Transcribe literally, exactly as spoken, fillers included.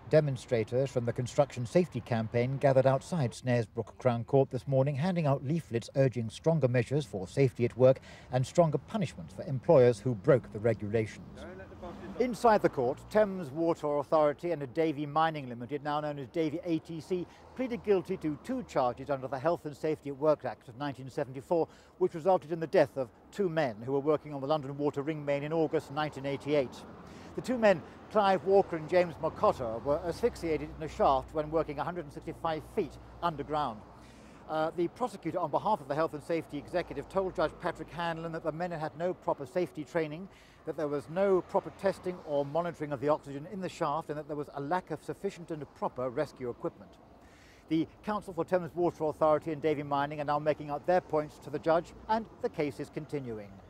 Demonstrators from the construction safety campaign gathered outside Snaresbrook Crown Court this morning, handing out leaflets urging stronger measures for safety at work and stronger punishments for employers who broke the regulations. Inside the court, Thames Water Authority and a Davy Mining Limited, now known as Davy A T C, pleaded guilty to two charges under the Health and Safety at Work Act of nineteen seventy-four, which resulted in the death of two men who were working on the London Water Ring Main in August nineteen eighty-eight. The two men, Clive Walker and James Mocotta, were asphyxiated in a shaft when working one hundred sixty-five feet underground. Uh, the prosecutor, on behalf of the Health and Safety Executive, told Judge Patrick Hanlon that the men had had no proper safety training, that there was no proper testing or monitoring of the oxygen in the shaft, and that there was a lack of sufficient and proper rescue equipment. The counsel for Thames Water Authority and Davy Mining are now making out their points to the judge, and the case is continuing.